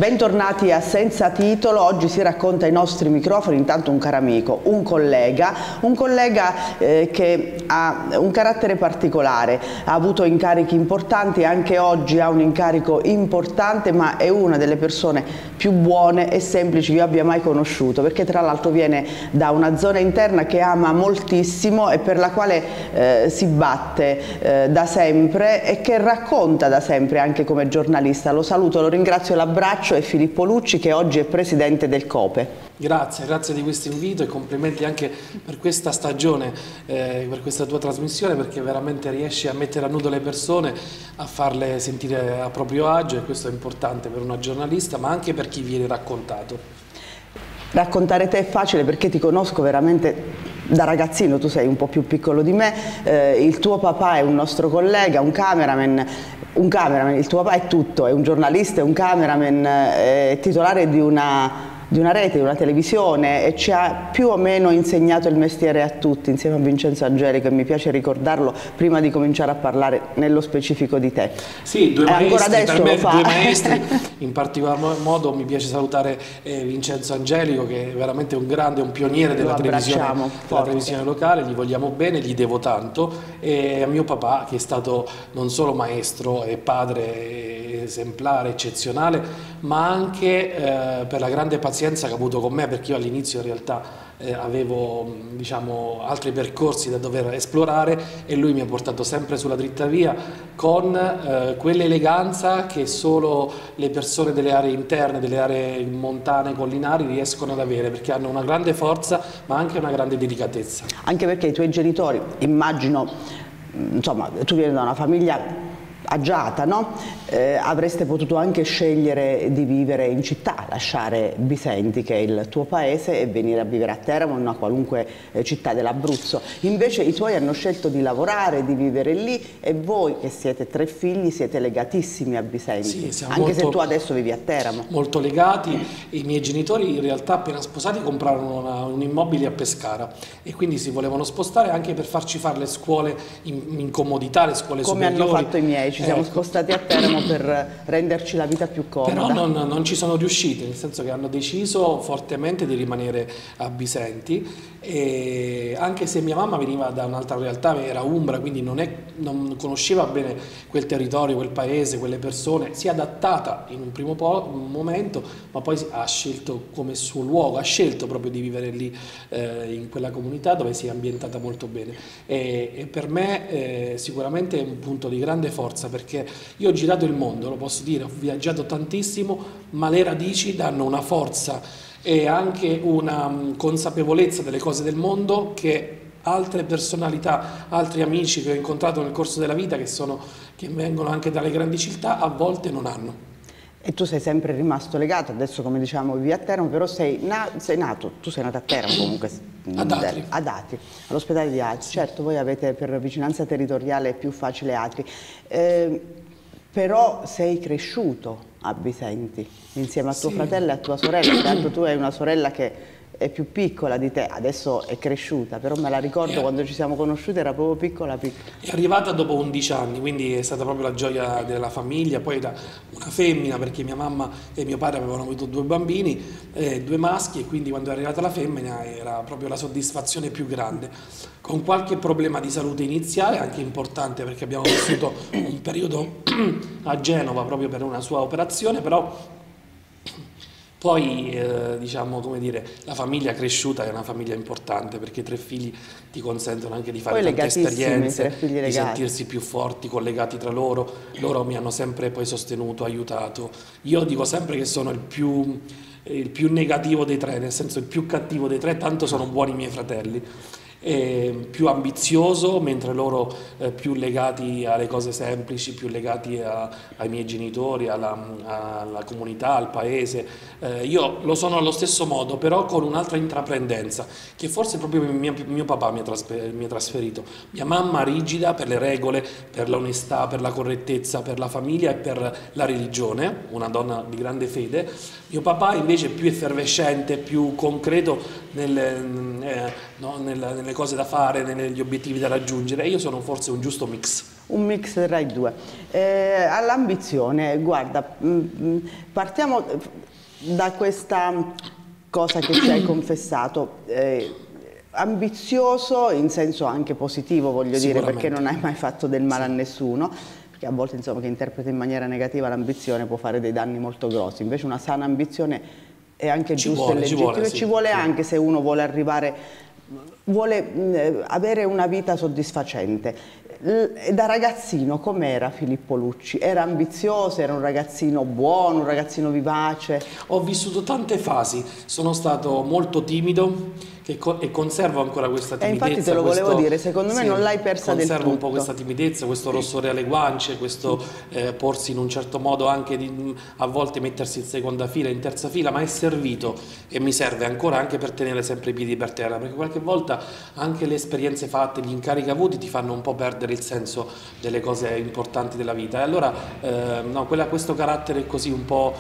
Bentornati a Senza Titolo. Oggi si racconta ai nostri microfoni intanto un caro amico, un collega che ha un carattere particolare, ha avuto incarichi importanti, anche oggi ha un incarico importante, ma è una delle persone più buone e semplici che io abbia mai conosciuto, perché tra l'altro viene da una zona interna che ama moltissimo e per la quale si batte da sempre e che racconta da sempre anche come giornalista. Lo saluto, lo ringrazio, l'abbraccio. È Filippo Lucci, che oggi è presidente del COPE. Grazie di questo invito e complimenti anche per questa stagione, per questa tua trasmissione, perché veramente riesci a mettere a nudo le persone, a farle sentire a proprio agio, e questo è importante per una giornalista, ma anche per chi viene raccontato. Raccontare te è facile perché ti conosco veramente da ragazzino, tu sei un po' più piccolo di me, il tuo papà è un nostro collega, un cameraman, il tuo papà è tutto, è un giornalista, è un cameraman, è titolare di una rete, di una televisione, e ci ha più o meno insegnato il mestiere a tutti, insieme a Vincenzo Angelico, e mi piace ricordarlo prima di cominciare a parlare nello specifico di te. Sì, due maestri, ancora adesso per me, lo fa. due maestri, in particolar modo mi piace salutare Vincenzo Angelico, che è veramente un grande, un pioniere della televisione locale, gli vogliamo bene, gli devo tanto, e a mio papà, che è stato non solo maestro e padre esemplare, eccezionale, ma anche per la grande pazienza che ha avuto con me, perché io all'inizio in realtà avevo, diciamo, altri percorsi da dover esplorare, e lui mi ha portato sempre sulla dritta via con quell'eleganza che solo le persone delle aree interne, delle aree montane, collinari riescono ad avere, perché hanno una grande forza ma anche una grande delicatezza. Anche perché i tuoi genitori, immagino, insomma, tu vieni da una famiglia agiata, no? Avreste potuto anche scegliere di vivere in città, lasciare Bisenti, che è il tuo paese, e venire a vivere a Teramo, in una qualunque città dell'Abruzzo. Invece i tuoi hanno scelto di lavorare, di vivere lì, e voi, che siete 3 figli, siete legatissimi a Bisenti, sì, anche se tu adesso vivi a Teramo. Molto legati. I miei genitori in realtà, appena sposati, comprarono un immobile a Pescara, e quindi si volevano spostare anche per farci fare le scuole in comodità, le scuole superiori. Come hanno fatto i miei, ci siamo spostati a Teramo per renderci la vita più comoda. Però non ci sono riusciti, nel senso che hanno deciso fortemente di rimanere a Bisenti, e anche se mia mamma veniva da un'altra realtà, era umbra, quindi non conosceva bene quel territorio, quel paese, quelle persone, si è adattata in un primo momento, ma poi ha scelto come suo luogo, ha scelto proprio di vivere lì, in quella comunità dove si è ambientata molto bene, e per me sicuramente è un punto di grande forza, perché io ho girato il mondo, lo posso dire, ho viaggiato tantissimo, ma le radici danno una forza e anche una consapevolezza delle cose del mondo che altre personalità, altri amici che ho incontrato nel corso della vita, che vengono anche dalle grandi città, a volte non hanno. E tu sei sempre rimasto legato, adesso come diciamo vivi a Teramo, però tu sei nato a Teramo comunque. Ad Atri, all'ospedale di Atri. Sì. Certo, voi avete per vicinanza territoriale più facile Atri, però sei cresciuto a Bisenti insieme a tuo fratello e a tua sorella. Tra l'altro tu hai una sorella che è più piccola di te, adesso è cresciuta, però me la ricordo quando ci siamo conosciuti era proprio piccola. È arrivata dopo 11 anni, quindi è stata proprio la gioia della famiglia. Poi era una femmina, perché mia mamma e mio padre avevano avuto 2 bambini, 2 maschi, e quindi quando è arrivata la femmina era proprio la soddisfazione più grande, con qualche problema di salute iniziale, anche importante, perché abbiamo vissuto un periodo a Genova proprio per una sua operazione, però poi, diciamo, come dire, la famiglia cresciuta è una famiglia importante, perché 3 figli ti consentono anche di fare tante esperienze, di sentirsi più forti, collegati tra loro. Loro mi hanno sempre poi sostenuto, aiutato. Io dico sempre che sono il più negativo dei 3, nel senso il più cattivo dei 3, tanto sono buoni i miei fratelli. Più ambizioso, mentre loro più legati alle cose semplici, più legati ai miei genitori, alla comunità, al paese. Io lo sono allo stesso modo, però con un'altra intraprendenza, che forse proprio mio papà mi ha trasferito. Mia mamma rigida per le regole, per l'onestà, per la correttezza, per la famiglia e per la religione, una donna di grande fede. Mio papà invece più effervescente, più concreto nelle nelle cose da fare, negli obiettivi da raggiungere, e io sono forse un giusto mix. Un mix tra i due. All'ambizione, guarda, partiamo da questa cosa che ci hai confessato. Ambizioso in senso anche positivo, voglio dire, perché non hai mai fatto del male a nessuno, perché a volte, insomma, chi interpreta in maniera negativa l'ambizione può fare dei danni molto grossi. Invece una sana ambizione è anche giusta e legittima, e ci vuole anche se uno vuole arrivare, vuole avere una vita soddisfacente. Da ragazzino com'era Filippo Lucci? Era ambizioso, era un ragazzino buono, un ragazzino vivace? Ho vissuto tante fasi, sono stato molto timido e conservo ancora questa timidezza. Infatti te lo volevo dire, secondo me non l'hai persa del tutto. Conservo un po' questa timidezza, questo rossore alle guance, questo porsi in un certo modo anche a volte mettersi in seconda fila, in terza fila, ma è servito e mi serve ancora anche per tenere sempre i piedi per terra, perché qualche volta anche le esperienze fatte, gli incarichi avuti ti fanno un po' perdere il senso delle cose importanti della vita. E allora questo carattere così un po'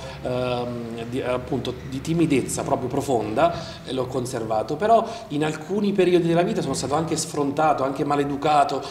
appunto di timidezza proprio profonda l'ho conservato, però in alcuni periodi della vita sono stato anche sfrontato, anche maleducato,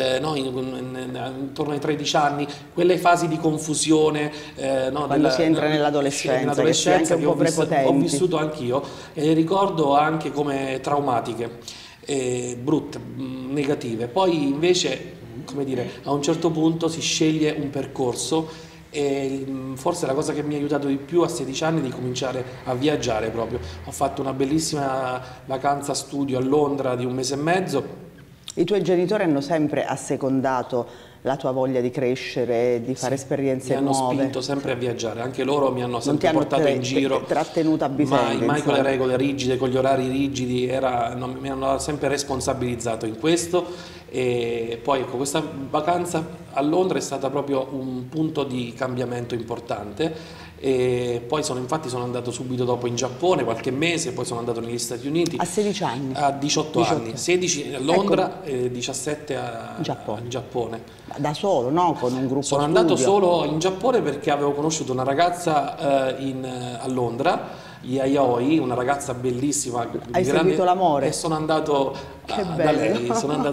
intorno ai 13 anni, quelle fasi di confusione, quando si entra nell'adolescenza, che si è anche un po' prepotenti. Ho vissuto anch'io e le ricordo anche come traumatiche, brutte, negative. Poi invece, come dire, a un certo punto si sceglie un percorso, e forse la cosa che mi ha aiutato di più a 16 anni è di cominciare a viaggiare proprio. Ho fatto una bellissima vacanza studio a Londra di 1 mese e mezzo. I tuoi genitori hanno sempre assecondato la tua voglia di crescere, di fare esperienze nuove? Mi hanno spinto sempre a viaggiare, anche loro mi hanno sempre portato in giro. Trattenuta a bisogno. Mai con le regole rigide, con gli orari rigidi, mi hanno sempre responsabilizzato in questo. E poi ecco, questa vacanza a Londra è stata proprio un punto di cambiamento importante. E poi infatti sono andato subito dopo in Giappone, qualche mese, poi sono andato negli Stati Uniti. A 16 anni? A 18 anni, 16 a Londra e 17 in Giappone. Da solo, no? Con un gruppo Sono andato solo in Giappone perché avevo conosciuto una ragazza a Londra, Yayoi, una ragazza bellissima. Hai seguito l'amore? E sono andato da lei,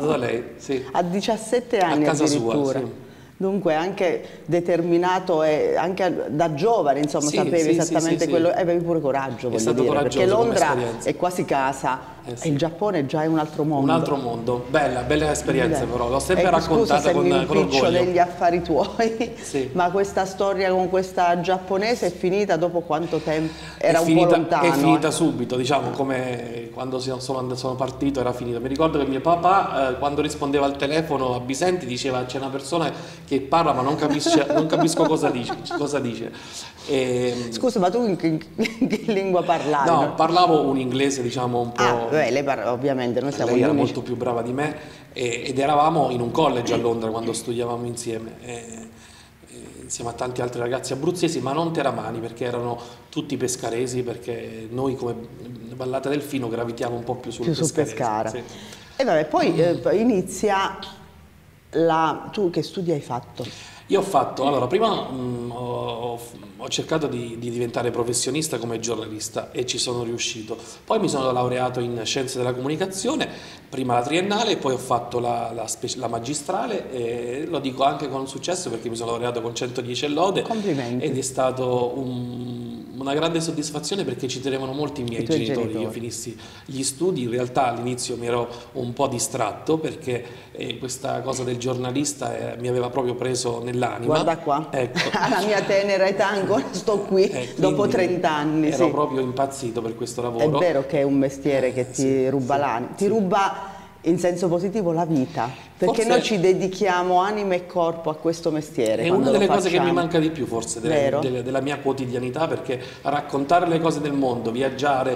sì. A 17 anni a casa addirittura. Sua, sì. Dunque anche determinato e anche da giovane, insomma, sapevi esattamente quello, avevi pure coraggio, voglio dire, perché Londra è quasi casa e il Giappone già è un altro mondo. Un altro mondo, bella esperienza però, l'ho sempre raccontata con orgoglio. Degli affari tuoi, ma questa storia con questa giapponese è finita dopo quanto tempo? Era un po' lontano? È finita subito, diciamo, come quando sono partito era finita. Mi ricordo che mio papà quando rispondeva al telefono a Bisenti diceva: c'è una persona che parla ma non capisco cosa dice. Scusa, ma tu in che lingua parlavi? No, parlavo un inglese, diciamo, un po'... lei ovviamente, noi siamo lei era molto più brava di me ed eravamo in un college a Londra quando studiavamo insieme, insieme a tanti altri ragazzi abruzzesi, ma non teramani, perché erano tutti pescaresi, perché noi come Vallata del Fino gravitiamo un po' più sul Pescara. Sì. E vabbè, poi inizia tu che studi hai fatto? Io ho fatto, allora, prima ho cercato di diventare professionista come giornalista e ci sono riuscito. Poi mi sono laureato in Scienze della Comunicazione, prima la triennale, poi ho fatto la magistrale e lo dico anche con successo perché mi sono laureato con 110 lode. Complimenti. Ed è stato una grande soddisfazione perché ci tenevano molti i miei genitori. Io finissi gli studi, in realtà all'inizio mi ero un po' distratto perché questa cosa del giornalista mi aveva proprio preso nell'anima. Guarda qua, ecco. Alla mia tenera età ancora sto qui, dopo 30 anni. Ero proprio impazzito per questo lavoro. È vero che è un mestiere che ti ruba l'anima, ti ruba in senso positivo la vita, perché noi ci dedichiamo anima e corpo a questo mestiere. È una delle cose che mi manca di più forse della mia quotidianità, perché raccontare le cose del mondo, viaggiare,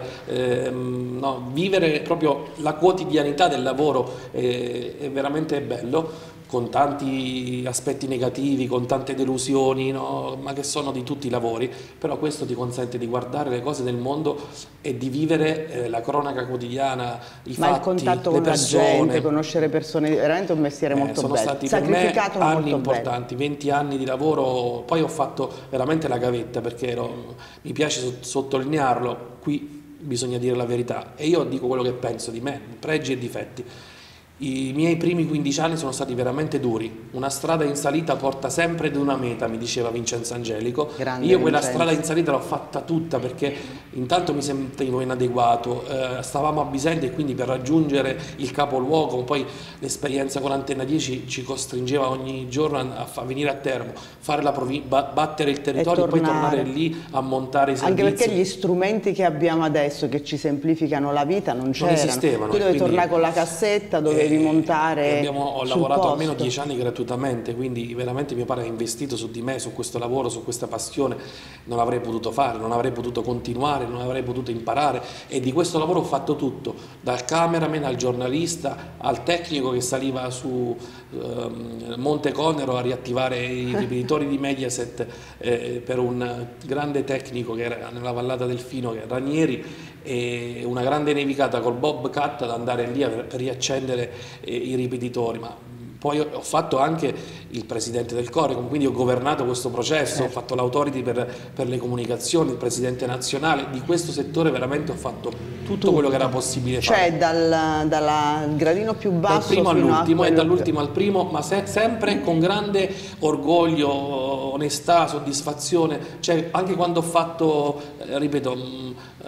vivere proprio la quotidianità del lavoro è veramente bello, con tanti aspetti negativi, con tante delusioni, ma che sono di tutti i lavori, però questo ti consente di guardare le cose del mondo e di vivere la cronaca quotidiana, i fatti, il contatto le con persone. La gente, conoscere persone, veramente un mestiere molto bello. Sono stati per me anni importanti, 20 anni di lavoro, poi ho fatto veramente la gavetta perché mi piace sottolinearlo, qui bisogna dire la verità e io dico quello che penso di me, pregi e difetti. I miei primi 15 anni sono stati veramente duri, una strada in salita porta sempre ad una meta, mi diceva Vincenzo Angelico. Grande io quella Vincenzo. strada in salita l'ho fatta tutta perché intanto mi sentivo inadeguato, stavamo a Bisenti e quindi per raggiungere il capoluogo, poi l'esperienza con Antenna 10 ci costringeva ogni giorno a venire a Teramo, fare la battere il territorio e poi tornare lì a montare i servizi. Anche perché gli strumenti che abbiamo adesso che ci semplificano la vita non c'erano. Esistevano. Tu dovevi tornare con la cassetta, dovevi montare. Ho lavorato almeno 10 anni gratuitamente, quindi veramente mio padre ha investito su di me, su questo lavoro, su questa passione. Non l'avrei potuto fare, non avrei potuto continuare, non avrei potuto imparare e di questo lavoro ho fatto tutto, dal cameraman al giornalista al tecnico che saliva su Monte Conero a riattivare i ripetitori di Mediaset per un grande tecnico che era nella vallata del Fino, che era Ranieri, e una grande nevicata col Bobcat ad andare lì per riaccendere i ripetitori. Ma poi ho fatto anche il presidente del Corecom, quindi ho governato questo processo, ho fatto l'autority per le comunicazioni, il presidente nazionale, di questo settore veramente ho fatto tutto quello che era possibile fare. Cioè dal gradino più basso dal primo fino all'ultimo e dall'ultimo al primo, ma sempre con grande orgoglio, onestà, soddisfazione, cioè anche quando ho fatto, ripeto,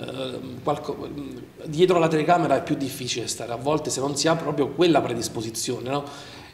dietro la telecamera è più difficile stare a volte se non si ha proprio quella predisposizione, no?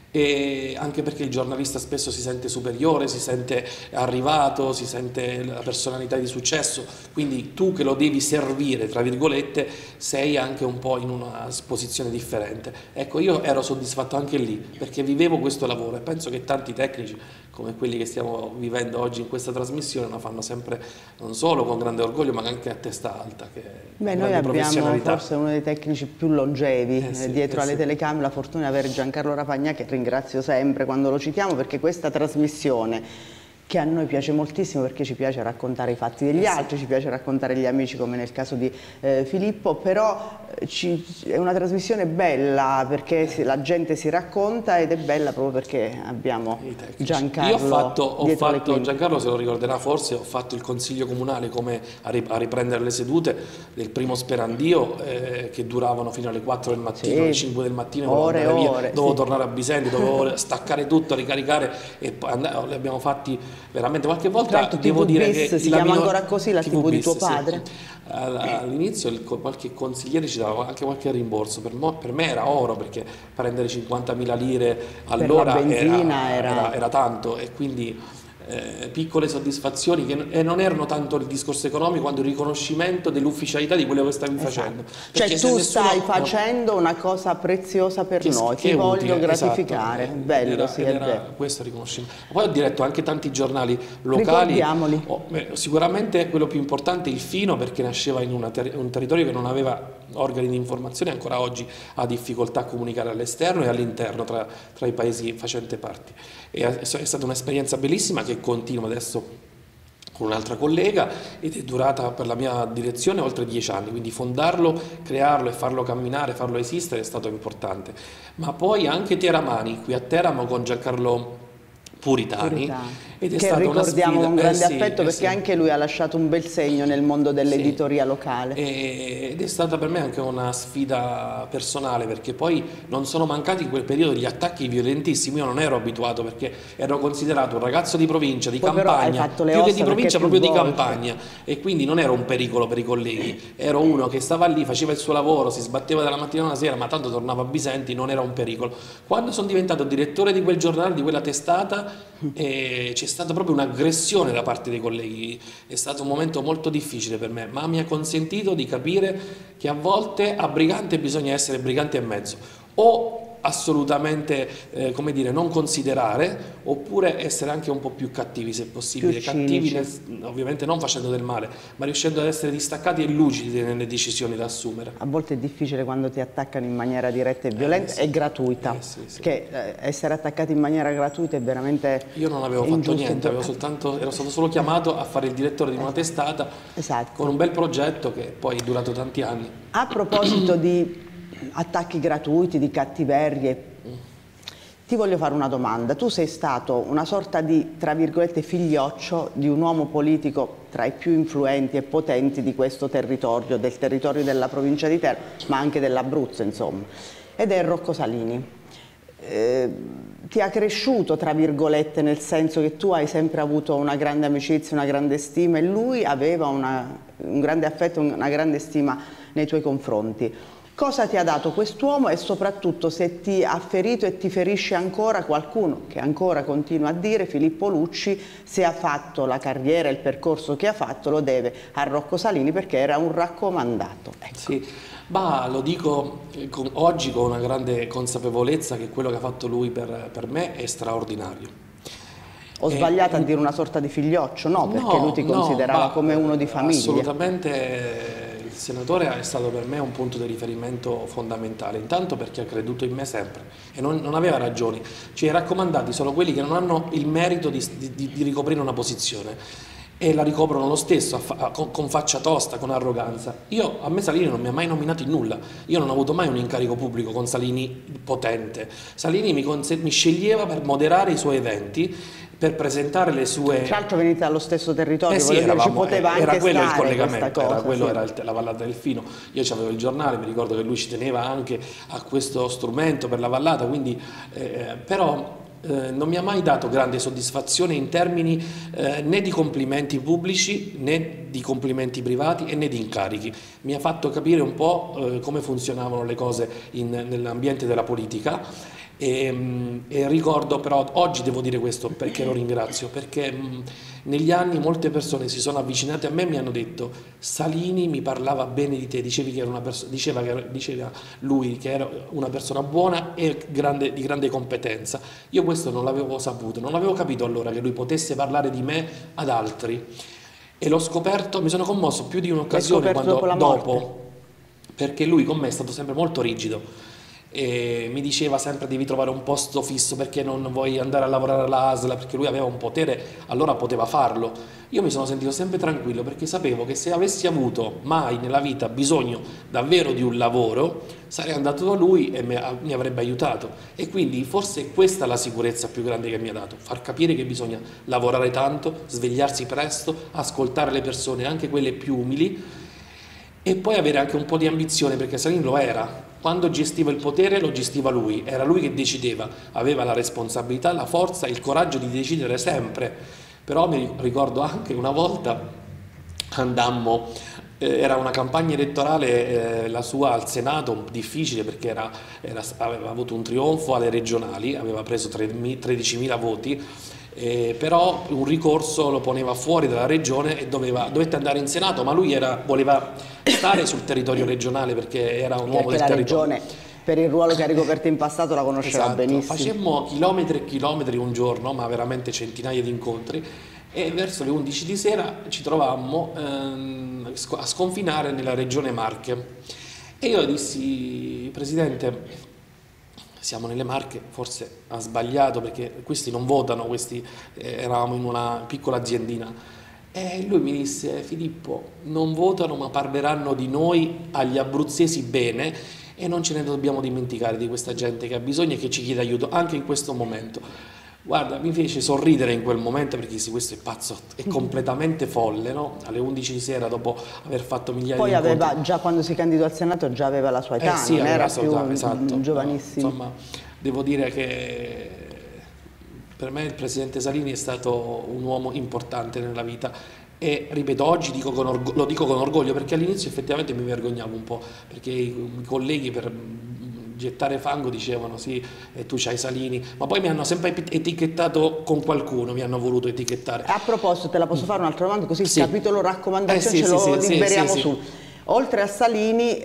E anche perché il giornalista spesso si sente superiore, si sente arrivato, si sente la personalità di successo, quindi tu che lo devi servire, tra virgolette, sei anche un po' in una posizione differente. Ecco, io ero soddisfatto anche lì, perché vivevo questo lavoro e penso che tanti tecnici, come quelli che stiamo vivendo oggi in questa trasmissione, la fanno sempre non solo con grande orgoglio, ma anche a testa alta. Noi abbiamo forse uno dei tecnici più longevi dietro alle telecamere, la fortuna di avere Giancarlo Rapagna, che ringrazio sempre quando lo citiamo, perché questa trasmissione, che a noi piace moltissimo perché ci piace raccontare i fatti degli altri, ci piace raccontare gli amici come nel caso di Filippo, però è una trasmissione bella perché la gente si racconta ed è bella proprio perché abbiamo Giancarlo. Io ho fatto Giancarlo se lo ricorderà forse, ho fatto il consiglio comunale come a riprendere le sedute del primo Sperandio che duravano fino alle 4 del mattino, alle 5 del mattino, dovevo tornare a Bisenti, dovevo staccare tutto, ricaricare e poi li abbiamo fatti veramente qualche volta. Devo dire che si chiama ancora così la TV di tuo padre? All'inizio qualche consigliere ci dava anche qualche rimborso, per me era oro perché prendere 50.000 lire all'ora era tanto e quindi piccole soddisfazioni che non erano tanto il discorso economico quanto il riconoscimento dell'ufficialità di quello che stavi facendo. Cioè tu stai facendo una cosa preziosa per noi, ti voglio gratificare. Bello, sì, è vero. Questo riconoscimento. Poi ho diretto anche tanti giornali locali. Ricordiamoli. Sicuramente quello più importante è il Fino, perché nasceva in un territorio che non aveva organi di informazione, ancora oggi ha difficoltà a comunicare all'esterno e all'interno tra i paesi facenti parte. È stata un'esperienza bellissima che continua adesso con un'altra collega ed è durata per la mia direzione oltre 10 anni, quindi fondarlo, crearlo e farlo camminare, farlo esistere è stato importante. Ma poi anche Teramani, qui a Teramo con Giancarlo Puritani. Ed è che ricordiamo con grande affetto perché anche lui ha lasciato un bel segno nel mondo dell'editoria locale. Ed è stata per me anche una sfida personale, perché poi non sono mancati in quel periodo gli attacchi violentissimi. Io non ero abituato perché ero considerato un ragazzo di provincia, di campagna, più che di provincia proprio di campagna, e quindi non ero un pericolo per i colleghi, ero uno che stava lì, faceva il suo lavoro, si sbatteva dalla mattina alla sera, ma tanto tornava a Bisenti, non era un pericolo. Quando sono diventato direttore di quel giornale, di quella testata, c'è stata proprio un'aggressione da parte dei colleghi. È stato un momento molto difficile per me, ma mi ha consentito di capire che a volte a brigante bisogna essere brigante e mezzo, o assolutamente come dire, non considerare, oppure essere anche un po' più cattivi se possibile, cattivi ovviamente non facendo del male, ma riuscendo ad essere distaccati e lucidi nelle decisioni da assumere. A volte è difficile quando ti attaccano in maniera diretta e violenta e gratuita, perché essere attaccati in maniera gratuita è veramente Io non avevo fatto niente, ero stato solo chiamato a fare il direttore di una testata con un bel progetto che poi è durato tanti anni. A proposito di attacchi gratuiti, di cattiverie, Ti voglio fare una domanda. Tu sei stato una sorta di, tra virgolette, figlioccio di un uomo politico tra i più influenti e potenti di questo territorio, del territorio della provincia di Teramo, ma anche dell'Abruzzo, insomma, ed è Rocco Salini. Ti ha cresciuto, tra virgolette, nel senso che tu hai sempre avuto una grande amicizia, una grande stima, e lui aveva un grande affetto, una grande stima nei tuoi confronti. Cosa ti ha dato quest'uomo e soprattutto se ti ha ferito e ti ferisce ancora qualcuno che ancora continua a dire Filippo Lucci, se ha fatto la carriera e il percorso che ha fatto lo deve a Rocco Salini perché era un raccomandato. Ecco. Sì, ma lo dico oggi con una grande consapevolezza che quello che ha fatto lui per me è straordinario. Ho sbagliato a dire una sorta di figlioccio? No, perché lui ti considerava come uno di famiglia. Assolutamente. Il senatore è stato per me un punto di riferimento fondamentale, intanto perché ha creduto in me sempre e non aveva ragioni. Ci hai raccomandati solo quelli che non hanno il merito di ricoprire una posizione e la ricoprono lo stesso con faccia tosta, con arroganza. A me Salini non mi ha mai nominato in nulla, io non ho avuto mai un incarico pubblico con Salini potente. Salini mi sceglieva per moderare i suoi eventi, per presentare le sue... Tra l'altro venite dallo stesso territorio, sì, ci poteva anche era quello stare il collegamento, cosa, era quello, era la Vallata del Fino. Io avevo il giornale, mi ricordo che lui ci teneva anche a questo strumento per la Vallata, quindi però non mi ha mai dato grande soddisfazione in termini né di complimenti pubblici, né di complimenti privati e né di incarichi. Mi ha fatto capire un po' come funzionavano le cose nell'ambiente della politica. E ricordo però, oggi devo dire questo perché lo ringrazio, perché negli anni molte persone si sono avvicinate a me e mi hanno detto Salini mi parlava bene di te, diceva lui che era una persona buona e di grande competenza. Io questo non l'avevo saputo, non avevo capito allora che lui potesse parlare di me ad altri e l'ho scoperto, mi sono commosso più di un'occasione dopo, perché lui con me è stato sempre molto rigido. E mi diceva sempre devi trovare un posto fisso perché non vuoi andare a lavorare all'ASL, perché lui aveva un potere, allora poteva farlo. Io mi sono sentito sempre tranquillo perché sapevo che se avessi avuto mai nella vita bisogno davvero di un lavoro sarei andato da lui e mi avrebbe aiutato, e quindi forse questa è la sicurezza più grande che mi ha dato, far capire che bisogna lavorare tanto, svegliarsi presto, ascoltare le persone, anche quelle più umili, e poi avere anche un po' di ambizione, perché Salini lo era. Quando gestiva il potere lo gestiva lui, era lui che decideva, aveva la responsabilità, la forza, il coraggio di decidere sempre. Però mi ricordo anche una volta andammo, era una campagna elettorale, la sua al Senato, difficile perché aveva avuto un trionfo alle regionali, aveva preso 13.000 voti, però un ricorso lo poneva fuori dalla regione e dovette andare in Senato, ma lui voleva stare sul territorio regionale perché era un uomo del territorio. Regione, per il ruolo che ha ricoperto in passato, la conosceva benissimo. Facemmo chilometri e chilometri un giorno, ma veramente centinaia di incontri, e verso le 11 di sera ci trovammo a sconfinare nella regione Marche e io dissi Presidente, siamo nelle Marche, forse ha sbagliato perché questi non votano, eravamo in una piccola aziendina, e lui mi disse Filippo, non votano ma parleranno di noi agli abruzzesi bene e non ce ne dobbiamo dimenticare di questa gente che ha bisogno e che ci chiede aiuto anche in questo momento. Guarda, mi fece sorridere in quel momento perché sì, questo è pazzo, è completamente folle, no? Alle 11 di sera dopo aver fatto migliaia di incontri. Poi già quando si candidò al Senato già aveva la sua età, sì, non era più esatto, giovanissimo. No, insomma, devo dire che per me il Presidente Salini è stato un uomo importante nella vita e, ripeto, oggi lo dico con orgoglio perché all'inizio effettivamente mi vergognavo un po', perché i colleghi per gettare fango dicevano sì, e tu c'hai Salini, ma poi mi hanno sempre etichettato con qualcuno, mi hanno voluto etichettare. A proposito, te la posso fare un'altra domanda, così il capitolo raccomandazione ce lo liberiamo su. Oltre a Salini,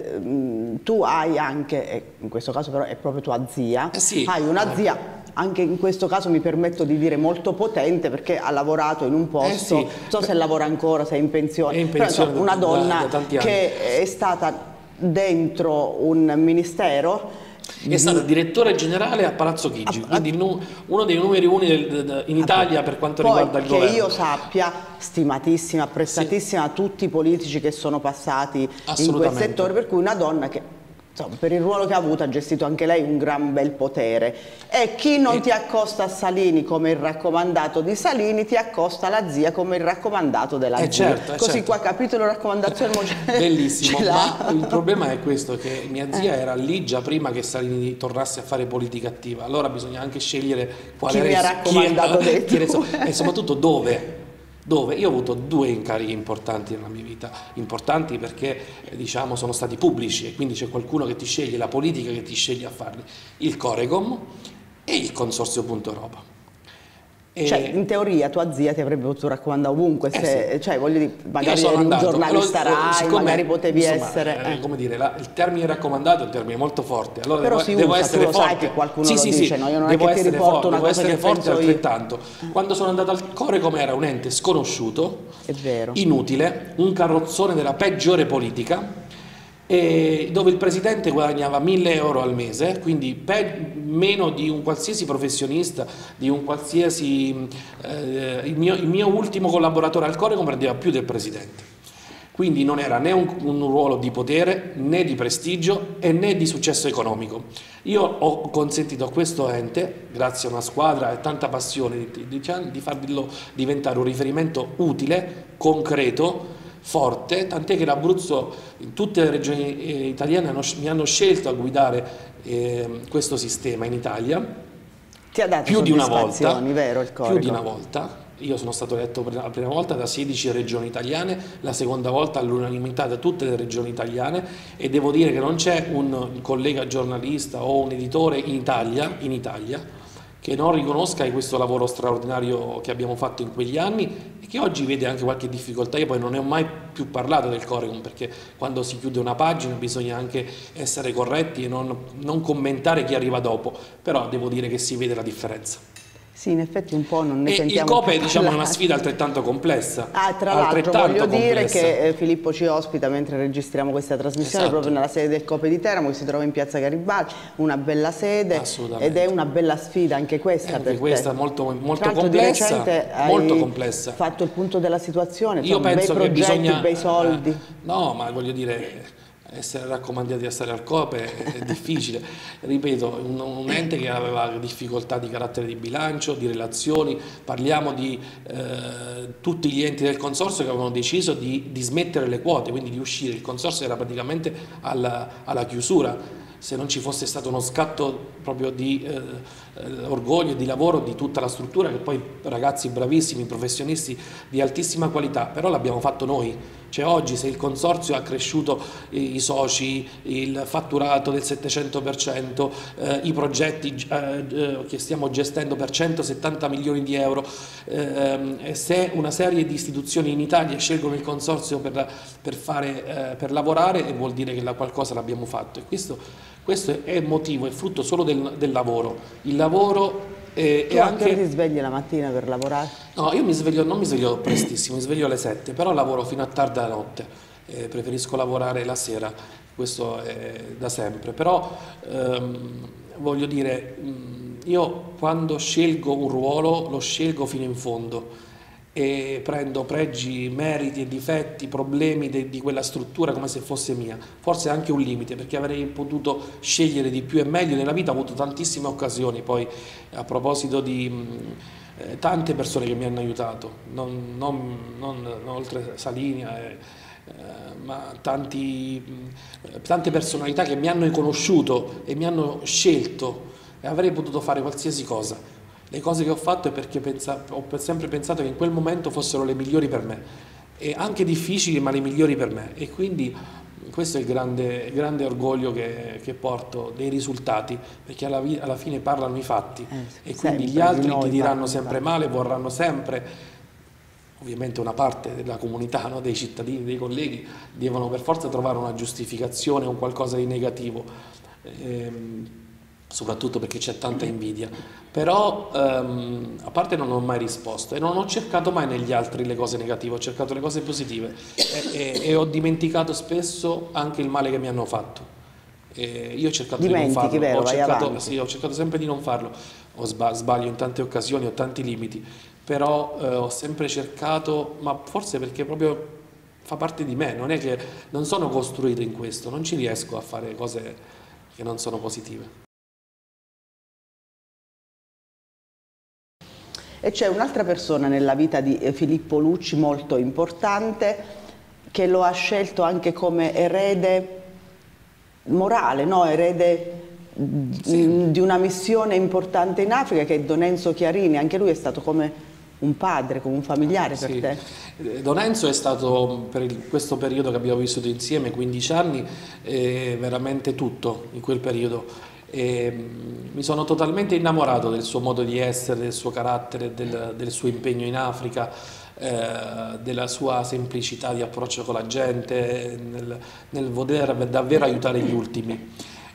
tu hai anche, e in questo caso però è proprio tua zia, hai una zia, anche in questo caso mi permetto di dire molto potente perché ha lavorato in un posto, non so se lavora ancora, se è in pensione, però insomma, una donna che è stata dentro un ministero. È stata direttore generale a Palazzo Chigi, quindi uno dei numeri uno in Italia per quanto riguarda il governo. Che io sappia, stimatissima, apprezzatissima a tutti i politici che sono passati in quel settore, per cui una donna che insomma, per il ruolo che ha avuto ha gestito anche lei un gran bel potere, e chi non ti accosta a Salini come il raccomandato di Salini ti accosta alla zia come il raccomandato della zia. Certo, così certo. Qua capitolo raccomandazione bellissimo, ma il problema è questo, che mia zia era lì già prima che Salini tornasse a fare politica attiva, allora bisogna anche scegliere quale chi mi ha raccomandato e soprattutto dove. Io ho avuto 2 incarichi importanti nella mia vita, importanti perché diciamo sono stati pubblici, e quindi c'è qualcuno che ti sceglie, la politica che ti sceglie a farli, il Corecom e il Consorzio Punto Europa. Cioè, in teoria tua zia ti avrebbe potuto raccomandare ovunque, se, sì. Cioè, voglio dire, magari eri un giornalista Rai, magari potevi essere... come dire, il termine raccomandato è un termine molto forte, allora però devo essere tu lo forte. sai che qualcuno lo dice, no? Io non è che ti riporto una cosa che penso io. Altrettanto. Quando sono andato al Corecom era un ente sconosciuto, è vero, inutile, un carrozzone della peggiore politica, e dove il presidente guadagnava 1.000 euro al mese, quindi meno di un qualsiasi professionista, di un qualsiasi... il mio ultimo collaboratore al Corecom prendeva più del presidente, quindi non era né un ruolo di potere, né di prestigio e né di successo economico. Io ho consentito a questo ente, grazie a una squadra e tanta passione, di farlo diventare un riferimento utile, concreto, forte, tant'è che l'Abruzzo, in tutte le regioni italiane mi hanno scelto a guidare questo sistema in Italia. Ti ha dato più di una volta, vero, il Corecom? più di una volta. Io sono stato eletto la prima volta da 16 regioni italiane, la seconda volta all'unanimità da tutte le regioni italiane, e devo dire che non c'è un collega giornalista o un editore in Italia che non riconosca questo lavoro straordinario che abbiamo fatto in quegli anni, e che oggi vede anche qualche difficoltà. Io poi non ne ho mai più parlato del Corecom, perché quando si chiude una pagina bisogna anche essere corretti e non commentare chi arriva dopo, però devo dire che si vede la differenza. Sì, in effetti un po' non ne sentiamo. Il COPE diciamo, è una sfida altrettanto complessa. Tra l'altro voglio dire che Filippo ci ospita mentre registriamo questa trasmissione, proprio nella sede del COPE di Teramo, che si trova in piazza Garibaldi, una bella sede, ed è una bella sfida anche questa. Anche questa molto complessa, di recente molto complessa. Hai fatto il punto della situazione, io penso bei progetti, che bisogna, bei soldi. No, ma voglio dire, essere raccomandati a stare al COPE è difficile. Ripeto, un ente che aveva difficoltà di carattere di bilancio, di relazioni, parliamo di tutti gli enti del consorzio che avevano deciso di smettere le quote, quindi di uscire. Il consorzio era praticamente alla chiusura. Se non ci fosse stato uno scatto proprio di orgoglio e di lavoro di tutta la struttura, che poi ragazzi bravissimi, professionisti di altissima qualità, però l'abbiamo fatto noi. Cioè oggi se il consorzio ha cresciuto i soci, il fatturato del 700%, i progetti che stiamo gestendo per 170 milioni di euro, se una serie di istituzioni in Italia scelgono il consorzio per lavorare, vuol dire che qualcosa l'abbiamo fatto, e questo è motivo, è frutto solo del lavoro. Il lavoro tu a che ora ti svegli la mattina per lavorare? No, io non mi sveglio prestissimo, mi sveglio alle 7, però lavoro fino a tarda notte, preferisco lavorare la sera, questo è da sempre, però voglio dire, io quando scelgo un ruolo lo scelgo fino in fondo, e prendo pregi, meriti e difetti, problemi di quella struttura come se fosse mia. Forse anche un limite, perché avrei potuto scegliere di più e meglio. Nella vita ho avuto tantissime occasioni, poi a proposito di tante persone che mi hanno aiutato, non oltre Salini, ma tante personalità che mi hanno conosciuto e mi hanno scelto, e avrei potuto fare qualsiasi cosa. Le cose che ho fatto è perché ho sempre pensato che in quel momento fossero le migliori per me, e anche difficili, ma le migliori per me, e quindi questo è il grande orgoglio che porto dei risultati, perché alla fine parlano i fatti, e quindi gli altri ti diranno sempre male, vorranno sempre, ovviamente una parte della comunità, no, dei cittadini, dei colleghi, devono per forza trovare una giustificazione o qualcosa di negativo, soprattutto perché c'è tanta invidia. Però a parte non ho mai risposto, e non ho cercato mai negli altri le cose negative, ho cercato le cose positive, e ho dimenticato spesso anche il male che mi hanno fatto. Io ho cercato di non farlo, vero, ho cercato sempre di non farlo, sbaglio in tante occasioni, ho tanti limiti, però ho sempre cercato, ma forse perché proprio fa parte di me, non è che non sono costruito in questo, non ci riesco a fare cose che non sono positive. E c'è un'altra persona nella vita di Filippo Lucci molto importante, che lo ha scelto anche come erede morale, no? Erede di una missione importante in Africa, che è Don Enzo Chiarini. Anche lui è stato come un padre, come un familiare per te. Don Enzo è stato, per questo periodo che abbiamo vissuto insieme, 15 anni, veramente tutto in quel periodo. Mi sono totalmente innamorato del suo modo di essere, del suo carattere, del suo impegno in Africa, della sua semplicità di approccio con la gente, nel voler davvero aiutare gli ultimi.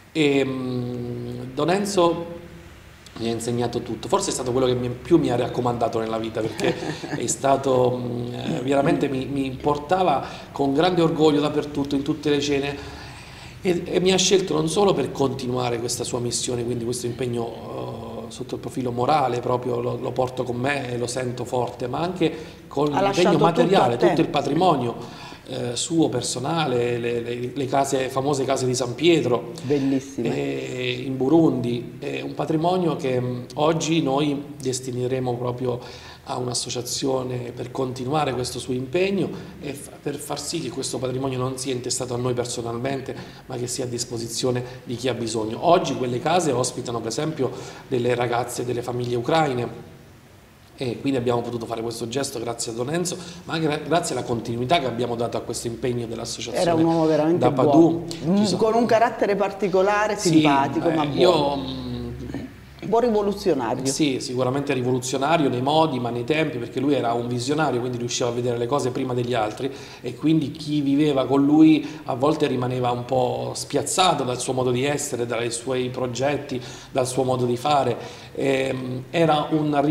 Don Enzo mi ha insegnato tutto, forse è stato quello che più mi ha raccomandato nella vita, perché è stato veramente, mi portava con grande orgoglio dappertutto, in tutte le cene, e mi ha scelto non solo per continuare questa sua missione, quindi questo impegno sotto il profilo morale, proprio lo porto con me e lo sento forte, ma anche con l'impegno materiale, tutto il patrimonio suo personale, le famose case di San Pietro, bellissime, in Burundi, un patrimonio che oggi noi destineremo proprio a un'associazione per continuare questo suo impegno e per far sì che questo patrimonio non sia intestato a noi personalmente, ma che sia a disposizione di chi ha bisogno. Oggi quelle case ospitano per esempio delle ragazze delle famiglie ucraine, e quindi abbiamo potuto fare questo gesto grazie a Don Enzo, ma anche grazie alla continuità che abbiamo dato a questo impegno dell'associazione. Era un uomo veramente da Padù, con un carattere particolare, simpatico, ma buono. Buon rivoluzionario. Sì, sicuramente rivoluzionario nei modi, ma nei tempi, perché lui era un visionario, quindi riusciva a vedere le cose prima degli altri, e quindi chi viveva con lui a volte rimaneva un po' spiazzato dal suo modo di essere, dai suoi progetti, dal suo modo di fare. Era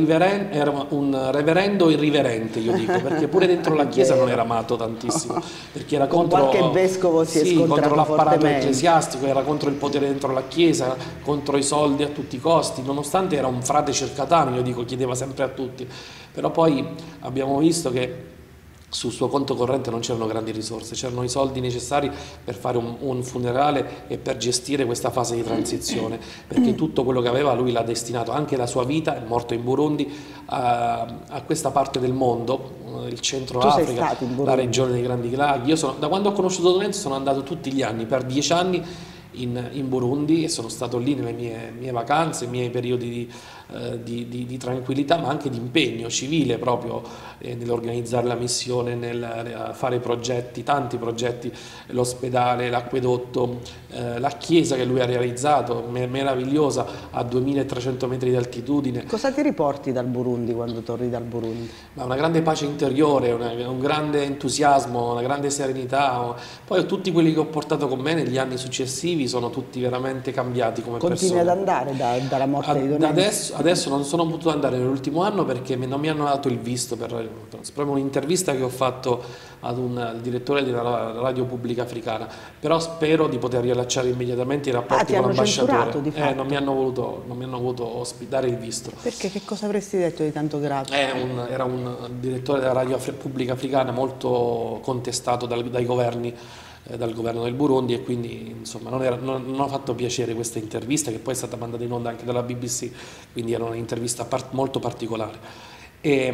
un reverendo irriverente, io dico, perché pure dentro la chiesa non era amato tantissimo, perché era contro qualche vescovo si è scontrato contro l'apparato fortemente ecclesiastico, era contro il potere dentro la chiesa, contro i soldi a tutti i costi, nonostante era un frate cercatano, io dico, chiedeva sempre a tutti. Però poi abbiamo visto che sul suo conto corrente non c'erano grandi risorse, c'erano i soldi necessari per fare un funerale e per gestire questa fase di transizione, perché tutto quello che aveva lui l'ha destinato, anche la sua vita, è morto in Burundi, a questa parte del mondo, il centro Africa, la regione dei Grandi Laghi. Io da quando ho conosciuto Don Enzo sono andato tutti gli anni, per 10 anni, in Burundi, e sono stato lì nelle mie vacanze, nei miei periodi di tranquillità, ma anche di impegno civile proprio nell'organizzare la missione, nel fare progetti, tanti progetti, l'ospedale, l'acquedotto, la chiesa che lui ha realizzato, meravigliosa, a 2300 metri di altitudine. Cosa ti riporti dal Burundi quando torni dal Burundi? Ma una grande pace interiore, un grande entusiasmo, una grande serenità. Poi tutti quelli che ho portato con me negli anni successivi sono tutti veramente cambiati come persone. Continui ad andare dalla morte di Don Enzo? Adesso non sono potuto andare nell'ultimo anno perché non mi hanno dato il visto per proprio un'intervista che ho fatto al direttore della radio pubblica africana, però spero di poter riallacciare immediatamente i rapporti con l'ambasciatore. Non mi hanno voluto dare il visto. Perché? Che cosa avresti detto di tanto grave? Era un direttore della radio pubblica africana molto contestato dai governi, dal governo del Burundi, e quindi insomma non ho fatto piacere questa intervista, che poi è stata mandata in onda anche dalla BBC, quindi era un'intervista molto particolare. E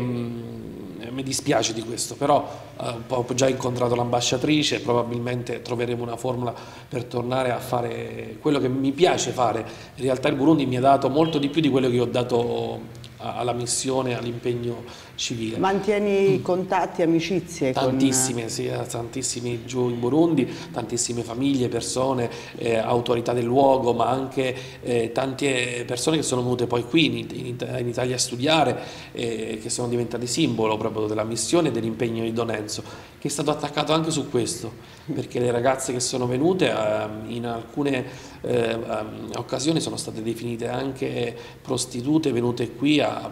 mi dispiace di questo, però ho già incontrato l'ambasciatrice, probabilmente troveremo una formula per tornare a fare quello che mi piace fare. In realtà il Burundi mi ha dato molto di più di quello che ho dato alla missione, all'impegno civile. Mantieni contatti, amicizie? Tantissime, sì, tantissimi giù in Burundi, tantissime famiglie, persone, autorità del luogo, ma anche tante persone che sono venute poi qui in Italia a studiare, che sono diventati simbolo proprio della missione e dell'impegno di Don Enzo, che è stato attaccato anche su questo, perché le ragazze che sono venute in alcune occasioni sono state definite anche prostitute, venute qui a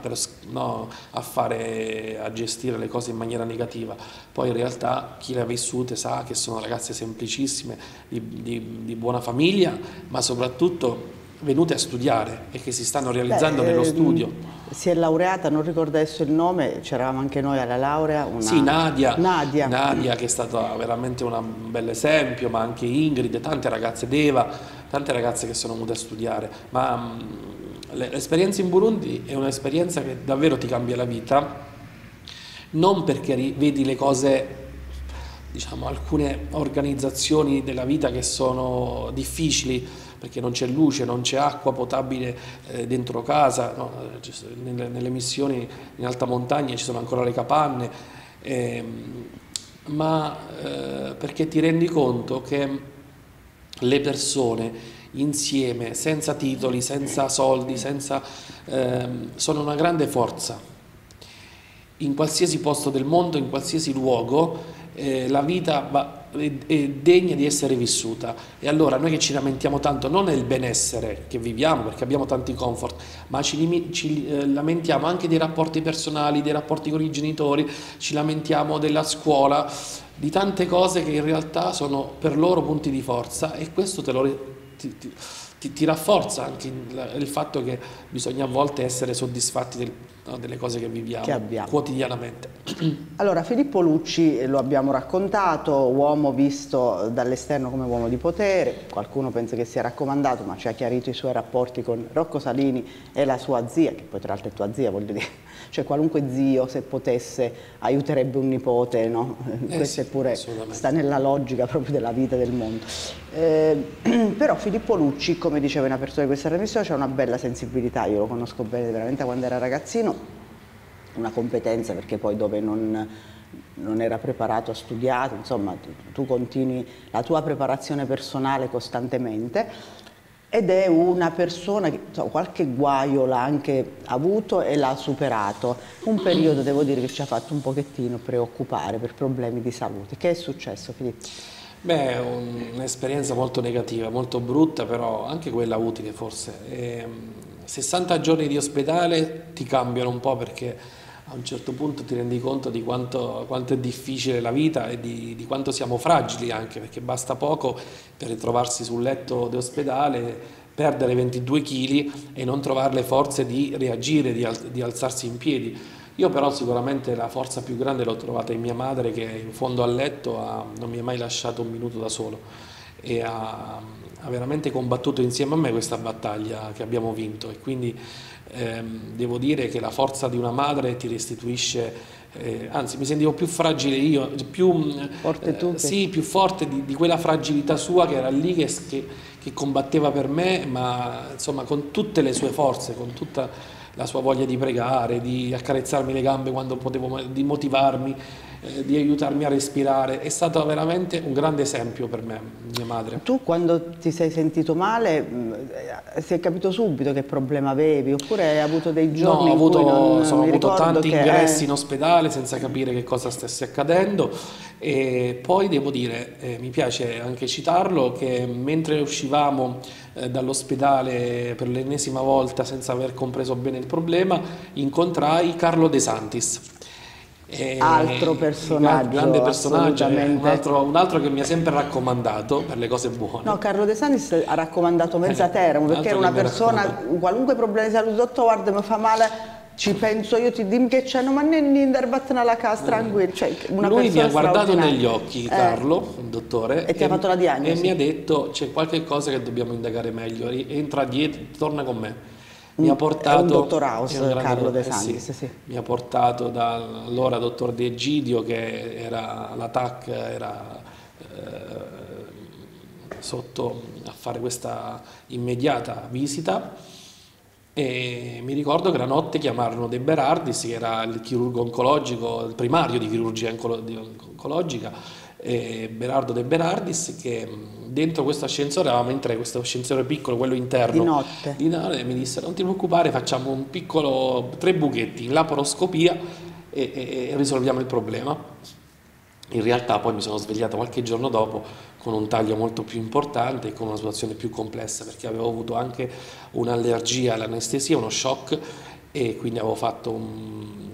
gestire le cose in maniera negativa. Poi in realtà chi le ha vissute sa che sono ragazze semplicissime, di buona famiglia, ma soprattutto venute a studiare e che si stanno realizzando nello studio. Si è laureata, non ricordo adesso il nome, c'eravamo anche noi alla laurea. Sì, Nadia, che è stata veramente un bel esempio, ma anche Ingrid, tante ragazze, Deva, tante ragazze che sono venute a studiare. Ma l'esperienza in Burundi è un'esperienza che davvero ti cambia la vita, non perché vedi le cose, diciamo, alcune organizzazioni della vita che sono difficili, perché non c'è luce, non c'è acqua potabile dentro casa, no? Nelle missioni in alta montagna ci sono ancora le capanne, ma perché ti rendi conto che le persone insieme, senza titoli, senza soldi, sono una grande forza. In qualsiasi posto del mondo, in qualsiasi luogo, la vita è degna di essere vissuta. E allora noi che ci lamentiamo tanto non è il benessere che viviamo, perché abbiamo tanti comfort, ma ci lamentiamo anche dei rapporti personali, dei rapporti con i genitori, ci lamentiamo della scuola, di tante cose che in realtà sono per loro punti di forza, e questo ti rafforza anche il fatto che bisogna a volte essere soddisfatti delle cose che viviamo quotidianamente. Allora, Filippo Lucci lo abbiamo raccontato, uomo visto dall'esterno come uomo di potere, qualcuno pensa che sia raccomandato, ma ci ha chiarito i suoi rapporti con Rocco Salini e la sua zia, che poi tra l'altro è tua zia, voglio dire, cioè qualunque zio se potesse aiuterebbe un nipote, no? Questo è pure, sta nella logica proprio della vita del mondo. Però Filippo Lucci, come diceva una persona di questa trasmissione, c'ha una bella sensibilità, io lo conosco bene veramente quando era ragazzino, una competenza, perché poi dove non era preparato ha studiato, insomma tu continui la tua preparazione personale costantemente, ed è una persona che insomma, qualche guaio l'ha anche avuto e l'ha superato. Un periodo, devo dire, che ci ha fatto un pochettino preoccupare per problemi di salute. Che è successo, Filippo? Beh, un'esperienza molto negativa, molto brutta, però anche quella utile forse. 60 giorni di ospedale ti cambiano un po', perché a un certo punto ti rendi conto di quanto è difficile la vita e di quanto siamo fragili anche, perché basta poco per ritrovarsi sul letto di ospedale, perdere 22 kg e non trovare le forze di reagire, di alzarsi in piedi. Io però sicuramente la forza più grande l'ho trovata in mia madre, che in fondo al letto non mi ha mai lasciato un minuto da solo e ha veramente combattuto insieme a me questa battaglia che abbiamo vinto, e quindi devo dire che la forza di una madre ti restituisce, anzi mi sentivo più fragile io, più forte tu? Sì, più forte di quella fragilità sua che era lì, che combatteva per me, ma insomma con tutte le sue forze, con tutta la sua voglia di pregare, di accarezzarmi le gambe quando potevo, di motivarmi, di aiutarmi a respirare. È stato veramente un grande esempio per me, mia madre. Tu quando ti sei sentito male, si è capito subito che problema avevi, oppure hai avuto dei giorni in cui ho avuto tanti ingressi in ospedale senza capire che cosa stesse accadendo, e poi devo dire, mi piace anche citarlo, che mentre uscivamo dall'ospedale per l'ennesima volta senza aver compreso bene il problema, incontrai Carlo De Santis. Altro personaggio, grande personaggio, un altro che mi ha sempre raccomandato per le cose buone. No, Carlo De Santis ha raccomandato mezza Teramo, perché era una persona, qualunque problema di salute, dottor, guarda, mi fa male, ci penso io, ti dimmi che c'hanno, ma non darbatene alla casa, tranquillo. Cioè, lui mi ha guardato negli occhi, Carlo, il dottore, e ti ha fatto la diagnosi. E mi ha detto: c'è qualche cosa che dobbiamo indagare meglio, entra dietro, torna con me. Mi ha portato, è un dottor House, Carlo De Santis, sì. Mi ha portato dall'allora dottor De Egidio, che era la TAC, era sotto a fare questa immediata visita, e mi ricordo che la notte chiamarono De Berardis, che era il chirurgo oncologico, il primario di chirurgia oncologica, Berardo De Berardis, che dentro questo ascensore, eravamo in 3, questo ascensore piccolo, quello interno, di notte mi disse: non ti preoccupare, facciamo un piccolo 3 buchetti in laparoscopia e risolviamo il problema. In realtà poi mi sono svegliato qualche giorno dopo con un taglio molto più importante e con una situazione più complessa, perché avevo avuto anche un'allergia all'anestesia, uno shock, e quindi avevo fatto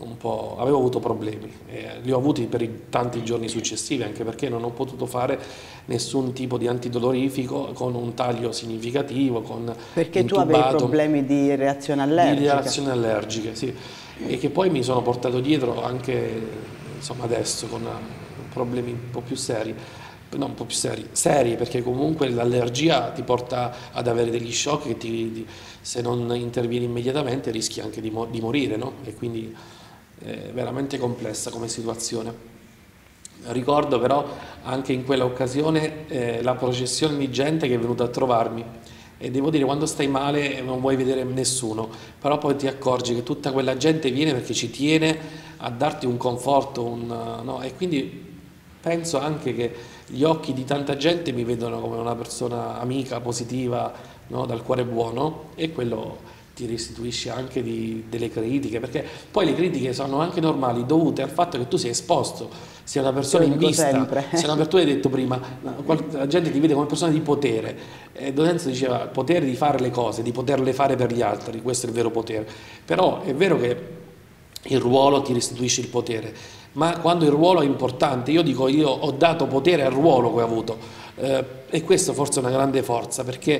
avevo avuto problemi, li ho avuti per i tanti giorni successivi, anche perché non ho potuto fare nessun tipo di antidolorifico con un taglio significativo, perché intubato, tu avevi problemi di reazione allergica? Di reazioni allergiche, sì, e che poi mi sono portato dietro anche, insomma, adesso con problemi un po' più seri. No, un po' più seri, perché comunque l'allergia ti porta ad avere degli shock che se non intervieni immediatamente rischi anche di morire, no? E quindi è veramente complessa come situazione. Ricordo però anche in quella occasione la processione di gente che è venuta a trovarmi, e devo dire, quando stai male non vuoi vedere nessuno, però poi ti accorgi che tutta quella gente viene perché ci tiene a darti un conforto, no? E quindi penso anche che gli occhi di tanta gente mi vedono come una persona amica, positiva, no? Dal cuore buono, e quello ti restituisce anche delle critiche, perché poi le critiche sono anche normali, dovute al fatto che tu sei esposto, sei una persona in vista, sei una persona, tu hai detto prima, la gente ti vede come persona di potere, D'Onenzo diceva il potere di fare le cose, di poterle fare per gli altri, questo è il vero potere, però è vero che il ruolo ti restituisce il potere, ma quando il ruolo è importante, io dico, io ho dato potere al ruolo che ho avuto, e questo forse è una grande forza, perché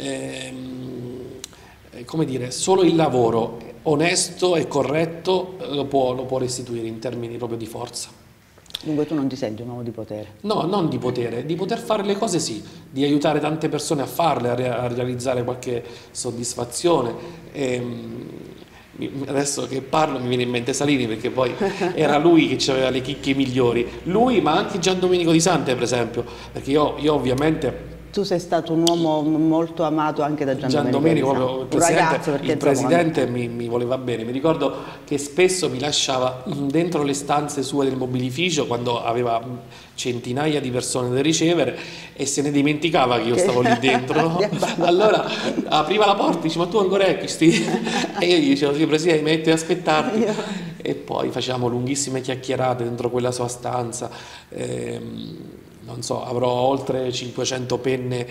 come dire, solo il lavoro onesto e corretto lo può restituire in termini proprio di forza. Dunque tu non ti senti un uomo di potere? No, non di potere, di poter fare le cose sì, di aiutare tante persone a farle, a realizzare qualche soddisfazione. Adesso che parlo mi viene in mente Salini, perché poi era lui che aveva le chicche migliori, lui, ma anche Gian Domenico Di Sante per esempio, perché io ovviamente... Tu sei stato un uomo molto amato anche da Gian Domenico, proprio il presidente mi voleva bene. Mi ricordo che spesso mi lasciava dentro le stanze sue del mobilificio quando aveva centinaia di persone da ricevere, e se ne dimenticava che io stavo lì dentro, no? Allora apriva la porta e dice: ma tu ancora sti? E io gli dicevo: sì presidente, mi metti ad aspettarti. E poi facevamo lunghissime chiacchierate dentro quella sua stanza. Non so, avrò oltre 500 penne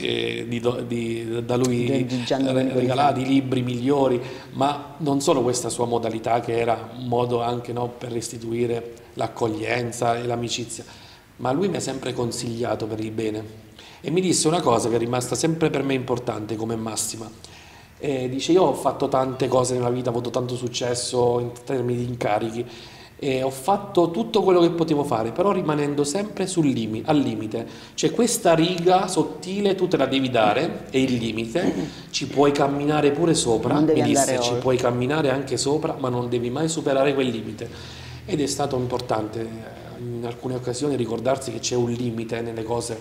da lui regalati, libri migliori, ma non solo questa sua modalità, che era un modo anche, no, per restituire l'accoglienza e l'amicizia, ma lui mi ha sempre consigliato per il bene, e mi disse una cosa che è rimasta sempre per me importante come massima. Dice: io ho fatto tante cose nella vita, ho avuto tanto successo in termini di incarichi, e ho fatto tutto quello che potevo fare, però rimanendo sempre al limite, cioè questa riga sottile tu te la devi dare, e il limite ci puoi camminare pure sopra, mi disse, ci puoi camminare anche sopra, ma non devi mai superare quel limite. Ed è stato importante in alcune occasioni ricordarsi che c'è un limite nelle cose,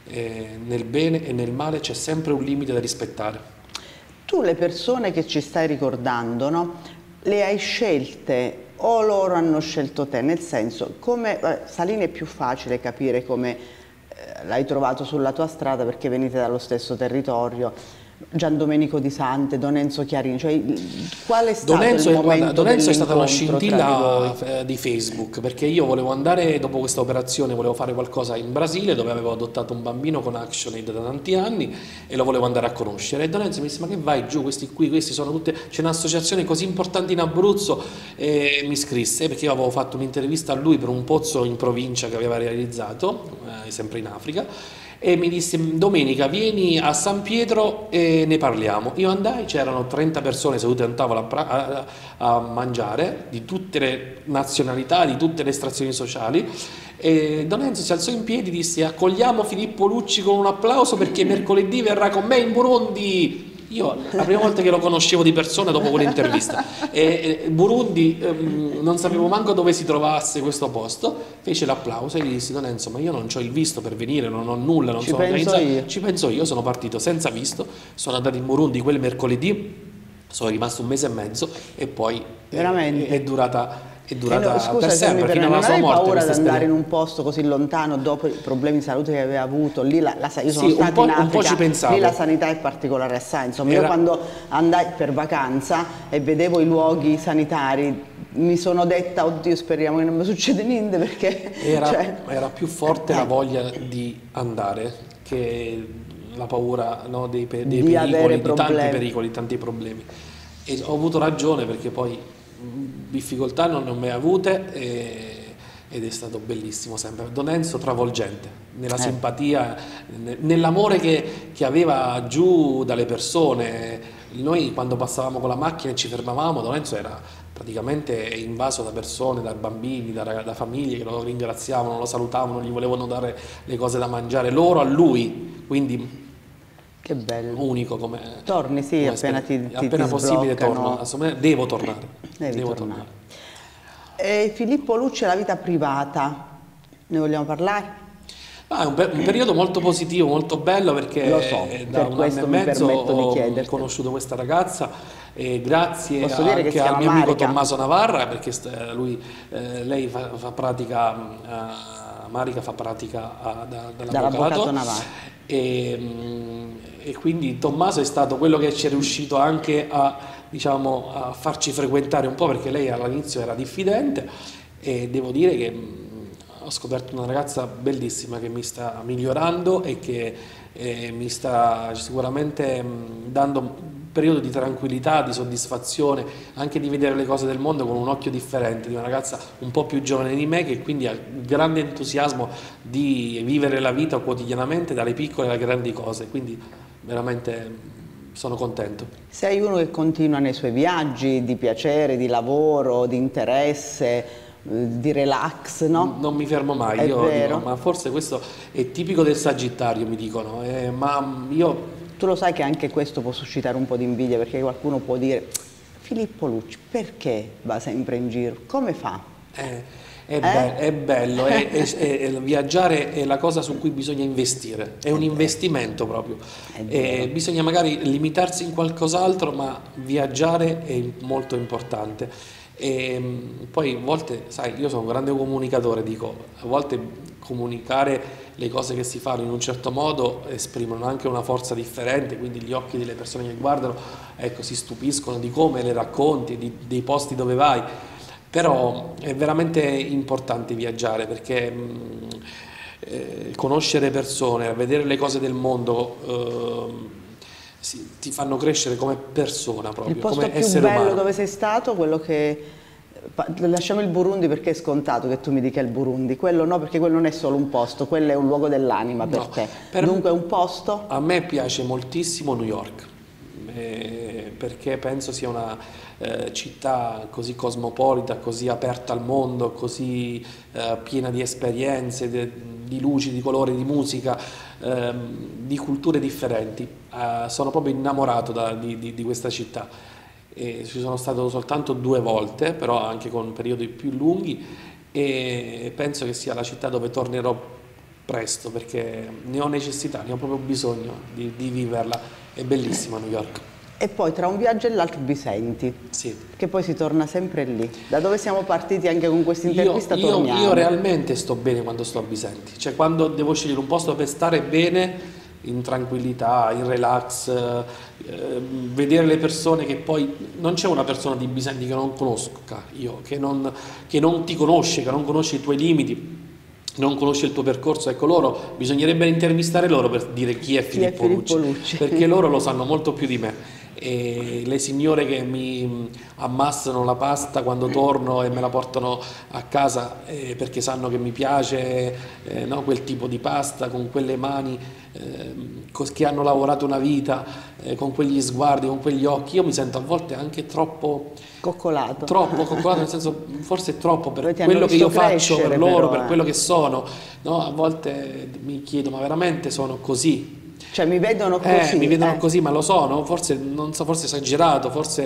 nel bene e nel male c'è sempre un limite da rispettare. Tu le persone che ci stai ricordando, no, le hai scelte o loro hanno scelto te? Nel senso, Salini è più facile capire come l'hai trovato sulla tua strada perché venite dallo stesso territorio. Gian Domenico Di Sante, D'Onenzo Chiarini, cioè qual è stato il momento D'Onenzo è stata una scintilla di Facebook, perché io volevo andare, dopo questa operazione, volevo fare qualcosa in Brasile, dove avevo adottato un bambino con ActionAid da tanti anni, e lo volevo andare a conoscere. E D'Onenzo mi disse: ma che vai giù, questi sono tutte, c'è un'associazione così importante in Abruzzo, e mi scrisse, perché io avevo fatto un'intervista a lui per un pozzo in provincia che aveva realizzato, sempre in Africa, e mi disse: domenica vieni a San Pietro e ne parliamo. Io andai, c'erano 30 persone sedute a un tavolo a mangiare, di tutte le nazionalità, di tutte le estrazioni sociali, e D'Onenzo si alzò in piedi e disse: accogliamo Filippo Lucci con un applauso, perché mercoledì verrà con me in Burundi. Io la prima volta che lo conoscevo di persona dopo quell'intervista, Burundi, non sapevo manco dove si trovasse questo posto, fece l'applauso e gli dissi: D'Onenzo, ma io non ho il visto per venire, non ho nulla, non sono organizzato. Ci penso io, sono partito senza visto, sono andato in Burundi quel mercoledì, sono rimasto un mese e mezzo, e poi è durata scusa, per sempre, fino alla sua morte. Non hai paura di andare in un posto così lontano dopo i problemi di salute che aveva avuto? Lì io sono stata in Africa, un po' ci pensavo. Lì la sanità è particolare assai. Insomma, io quando andai per vacanza e vedevo i luoghi sanitari, mi sono detta: oddio, speriamo che non mi succeda niente, perché era più forte la voglia di andare che la paura, no, dei pericoli, di tanti pericoli, tanti problemi. E ho avuto ragione, perché poi difficoltà non ne ho mai avute ed è stato bellissimo sempre. Don Enzo travolgente, nella simpatia, nell'amore che aveva giù dalle persone. Noi quando passavamo con la macchina e ci fermavamo, Don Enzo era praticamente invaso da persone, da bambini, da famiglie che lo ringraziavano, lo salutavano, gli volevano dare le cose da mangiare, loro a lui, quindi che bello. Unico come... Torni, sì, appena possibile torno, devo tornare. Devo tornare. Filippo Lucci, la vita privata, ne vogliamo parlare? È un periodo molto positivo, molto bello, perché lo so, da un anno e mezzo ho conosciuto questa ragazza e grazie anche al mio amico Tommaso Navarra, perché lei fa pratica, Marica fa pratica dall'avvocato Navarra. E quindi Tommaso è stato quello che ci è riuscito anche a farci frequentare un po', perché lei all'inizio era diffidente, e devo dire che ho scoperto una ragazza bellissima che mi sta migliorando e che mi sta sicuramente dando un periodo di tranquillità, di soddisfazione, anche di vedere le cose del mondo con un occhio differente, di una ragazza un po' più giovane di me, che quindi ha grande entusiasmo di vivere la vita quotidianamente, dalle piccole alle grandi cose, quindi veramente sono contento. Sei uno che continua nei suoi viaggi di piacere, di lavoro, di interesse, di relax, no? Non mi fermo mai, dico, ma forse questo è tipico del Sagittario, mi dicono, ma io... Tu lo sai che anche questo può suscitare un po' di invidia, perché qualcuno può dire: Filippo Lucci, perché va sempre in giro? Come fa? È bello, viaggiare è la cosa su cui bisogna investire, è un investimento proprio, bisogna magari limitarsi in qualcos'altro, ma viaggiare è molto importante. E poi a volte, sai, io sono un grande comunicatore, dico, a volte comunicare le cose che si fanno in un certo modo esprimono anche una forza differente, quindi gli occhi delle persone che guardano, ecco, si stupiscono di come le racconti, dei posti dove vai. Però è veramente importante viaggiare, perché conoscere persone, vedere le cose del mondo ti fanno crescere come persona proprio, come essere umano. Il posto più bello dove sei stato, quello che... Lasciamo il Burundi, perché è scontato che tu mi dica il Burundi, quello no, perché quello non è solo un posto, quello è un luogo dell'anima per te. Dunque un posto? A me piace moltissimo New York, perché penso sia una città così cosmopolita, così aperta al mondo, così piena di esperienze, di luci, di colori, di musica, di culture differenti. Sono proprio innamorato di questa città. Ci sono stato soltanto 2 volte, però anche con periodi più lunghi, e penso che sia la città dove tornerò presto, perché ne ho necessità, ne ho proprio bisogno di viverla. È bellissima New York. E poi tra un viaggio e l'altro Bisenti, sì, che poi si torna sempre lì. Da dove siamo partiti anche con questa intervista torniamo. Io realmente sto bene quando sto a Bisenti, cioè quando devo scegliere un posto per stare bene, in tranquillità, in relax, vedere le persone, che poi non c'è una persona di Bisenti che non conosca io, che non ti conosce, che non conosce i tuoi limiti, non conosce il tuo percorso. Ecco, loro bisognerebbe intervistare loro per dire chi è Filippo Lucci, perché loro lo sanno molto più di me. E le signore che mi ammassano la pasta quando torno e me la portano a casa, perché sanno che mi piace no, quel tipo di pasta, con quelle mani che hanno lavorato una vita, con quegli sguardi, con quegli occhi. Io mi sento a volte anche troppo coccolato, nel senso, forse troppo per quello che io faccio per loro, per quello che sono, no? A volte mi chiedo, ma veramente sono così? Cioè mi vedono così? Mi vedono così, ma lo sono? Forse, non so, forse esagerato, forse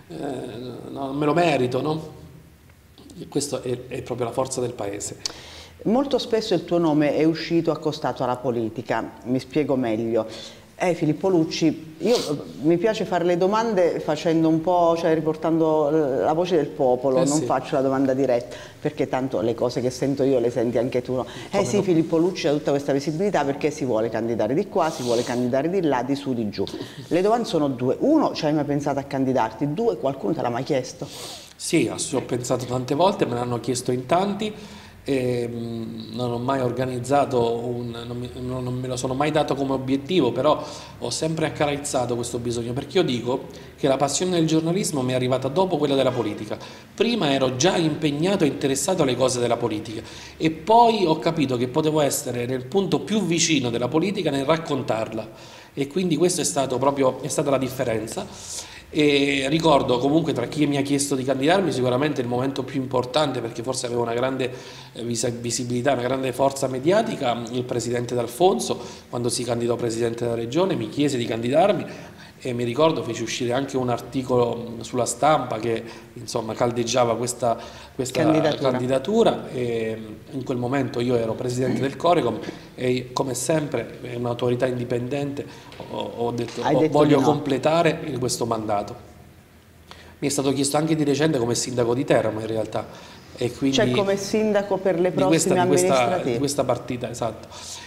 non me lo merito, no? E questa è proprio la forza del paese. Molto spesso il tuo nome è uscito accostato alla politica, mi spiego meglio. Filippo Lucci, mi piace fare le domande facendo un po', cioè riportando la voce del popolo, non faccio la domanda diretta, perché tanto le cose che sento io le senti anche tu, no? Sì, no? Filippo Lucci ha tutta questa visibilità perché si vuole candidare di qua, si vuole candidare di là, di su, di giù. Le domande sono 2. 1, ci hai mai pensato a candidarti? 2, qualcuno te l'ha mai chiesto? Sì, ho pensato tante volte, me l'hanno chiesto in tanti. Non ho mai organizzato, non me lo sono mai dato come obiettivo, però ho sempre accarezzato questo bisogno, perché io dico che la passione del giornalismo mi è arrivata dopo quella della politica. Prima ero già impegnato e interessato alle cose della politica e poi ho capito che potevo essere nel punto più vicino della politica nel raccontarla, e quindi questa è stata la differenza. E ricordo comunque, tra chi mi ha chiesto di candidarmi, sicuramente il momento più importante, perché forse avevo una grande visibilità, una grande forza mediatica, il presidente D'Alfonso, quando si candidò presidente della regione, mi chiese di candidarmi e mi ricordo fece uscire anche un articolo sulla Stampa che insomma caldeggiava questa candidatura, e in quel momento io ero presidente del Corecom e, come sempre, un'autorità indipendente, ho detto voglio completare questo mandato. Mi è stato chiesto anche di recente come sindaco di Teramo, in realtà, e quindi cioè come sindaco per le prossime amministrative di questa partita, esatto.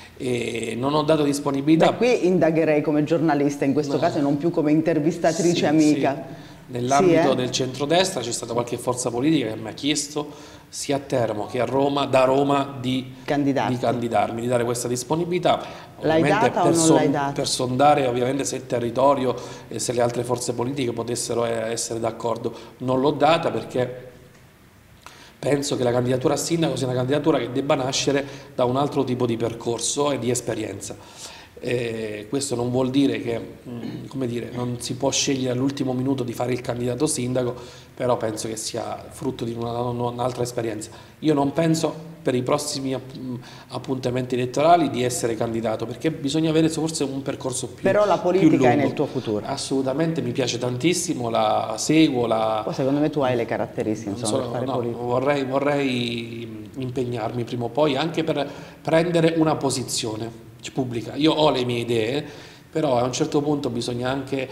E non ho dato disponibilità. Beh, qui indagherei come giornalista in questo caso e non più come intervistatrice amica. Sì. Nell'ambito del centrodestra c'è stata qualche forza politica che mi ha chiesto sia a Teramo che a Roma, da Roma, di candidarmi, di dare questa disponibilità. L'hai data o non l'hai data? Per sondare ovviamente se il territorio e se le altre forze politiche potessero essere d'accordo. Non l'ho data perché penso che la candidatura a sindaco sia una candidatura che debba nascere da un altro tipo di percorso e di esperienza. Questo non vuol dire che come dire, non si può scegliere all'ultimo minuto di fare il candidato sindaco, però penso che sia frutto di un'altra esperienza. Io non penso per i prossimi appuntamenti elettorali di essere candidato, perché bisogna avere forse un percorso più lungo. Però la politica è nel tuo futuro. Assolutamente, mi piace tantissimo, la seguo. Poi secondo me tu hai le caratteristiche per fare politica. Vorrei impegnarmi prima o poi anche per prendere una posizione pubblica. Io ho le mie idee, però a un certo punto bisogna anche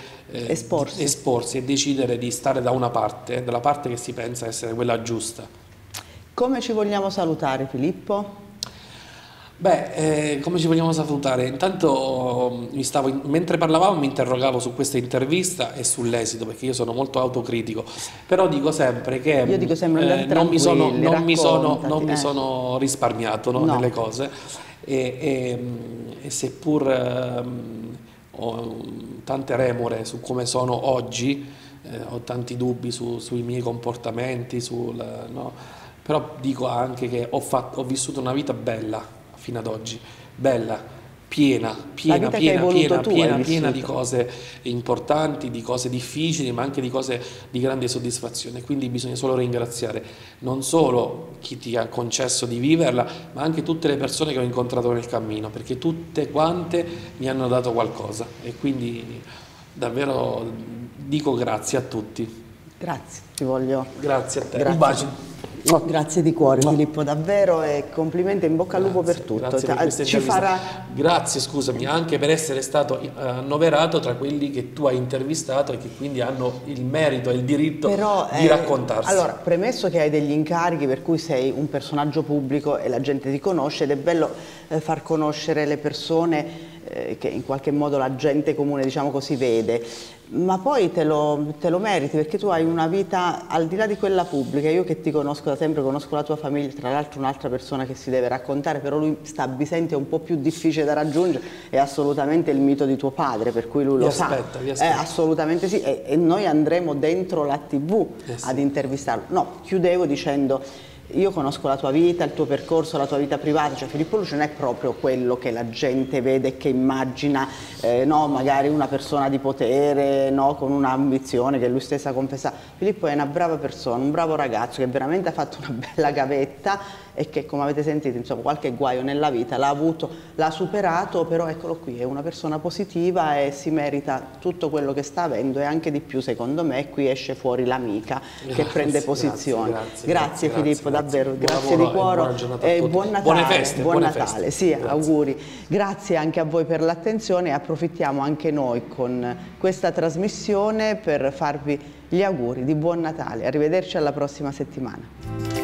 esporsi e decidere di stare da una parte, dalla parte che si pensa essere quella giusta. Come ci vogliamo salutare, Filippo? Beh, come ci vogliamo salutare? Intanto mentre parlavamo mi interrogavo su questa intervista e sull'esito, perché io sono molto autocritico, però dico sempre che non mi sono risparmiato, no, nelle cose, e seppur ho tante remore su come sono oggi, ho tanti dubbi sui miei comportamenti, però dico anche che ho vissuto una vita bella fino ad oggi, bella, piena di cose importanti, di cose difficili, ma anche di cose di grande soddisfazione. Quindi bisogna solo ringraziare non solo chi ti ha concesso di viverla, ma anche tutte le persone che ho incontrato nel cammino, perché tutte quante mi hanno dato qualcosa, e quindi davvero dico grazie a tutti. Grazie, ti voglio. Grazie a te. Grazie. Un bacio. Grazie di cuore, Filippo, davvero, e complimenti, in bocca al lupo per tutto. Grazie, scusami, anche per essere stato annoverato tra quelli che tu hai intervistato e che quindi hanno il merito e il diritto di raccontarsi. Allora, premesso che hai degli incarichi per cui sei un personaggio pubblico e la gente ti conosce, ed è bello far conoscere le persone che in qualche modo la gente comune, diciamo così, vede, ma poi te lo meriti, perché tu hai una vita al di là di quella pubblica. Io che ti conosco da sempre, conosco la tua famiglia, tra l'altro un'altra persona che si deve raccontare, però lui sta a Bisenti, è un po' più difficile da raggiungere, è assolutamente il mito di tuo padre, per cui lui lo sa. Assolutamente sì, e noi andremo dentro la TV ad intervistarlo. No, chiudevo dicendo: io conosco la tua vita, il tuo percorso, la tua vita privata, cioè Filippo Luce non è proprio quello che la gente vede e che immagina, no, magari una persona di potere, no, con un'ambizione che lui stessa ha confessato. Filippo è una brava persona, un bravo ragazzo che veramente ha fatto una bella gavetta e che, come avete sentito, insomma, qualche guaio nella vita l'ha avuto, l'ha superato, però eccolo qui, è una persona positiva e si merita tutto quello che sta avendo e anche di più, secondo me, e qui esce fuori l'amica che prende posizione. Grazie Filippo, davvero, grazie di cuore e buon Natale. Buone feste, buon buone Natale, feste. sì, auguri. Grazie anche a voi per l'attenzione e approfittiamo anche noi con questa trasmissione per farvi gli auguri di buon Natale. Arrivederci alla prossima settimana.